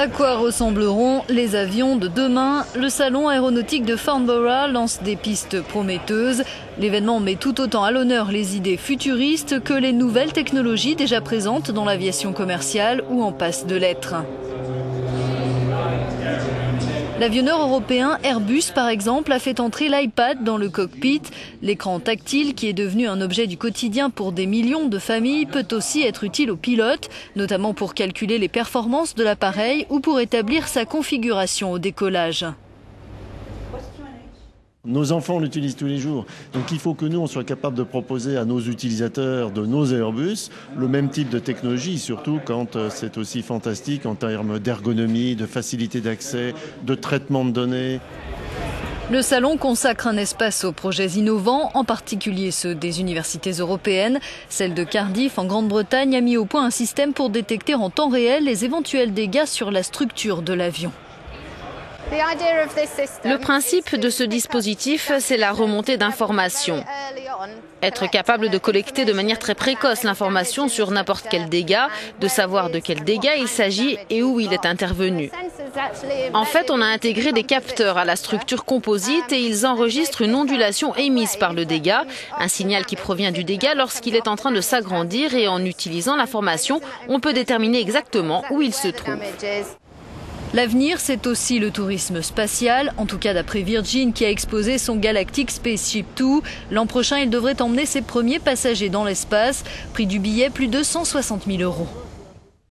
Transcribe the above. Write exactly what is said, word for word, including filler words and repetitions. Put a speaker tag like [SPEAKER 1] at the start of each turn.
[SPEAKER 1] À quoi ressembleront les avions de demain? Le salon aéronautique de Farnborough lance des pistes prometteuses. L'événement met tout autant à l'honneur les idées futuristes que les nouvelles technologies déjà présentes dans l'aviation commerciale ou en passe de l'être. L'avionneur européen Airbus, par exemple, a fait entrer l'iPad dans le cockpit. L'écran tactile, qui est devenu un objet du quotidien pour des millions de familles, peut aussi être utile aux pilotes, notamment pour calculer les performances de l'appareil ou pour établir sa configuration au décollage.
[SPEAKER 2] Nos enfants l'utilisent tous les jours, donc il faut que nous, on soit capable de proposer à nos utilisateurs de nos Airbus le même type de technologie, surtout quand c'est aussi fantastique en termes d'ergonomie, de facilité d'accès, de traitement de données.
[SPEAKER 1] Le salon consacre un espace aux projets innovants, en particulier ceux des universités européennes. Celle de Cardiff, en Grande-Bretagne, a mis au point un système pour détecter en temps réel les éventuels dégâts sur la structure de l'avion.
[SPEAKER 3] Le principe de ce dispositif, c'est la remontée d'informations. Être capable de collecter de manière très précoce l'information sur n'importe quel dégât, de savoir de quel dégât il s'agit et où il est intervenu. En fait, on a intégré des capteurs à la structure composite et ils enregistrent une ondulation émise par le dégât, un signal qui provient du dégât lorsqu'il est en train de s'agrandir, et en utilisant l'information, on peut déterminer exactement où il se trouve.
[SPEAKER 1] L'avenir, c'est aussi le tourisme spatial, en tout cas d'après Virgin qui a exposé son Galactic Spaceship deux. L'an prochain, il devrait emmener ses premiers passagers dans l'espace. Prix du billet, plus de cent soixante mille euros.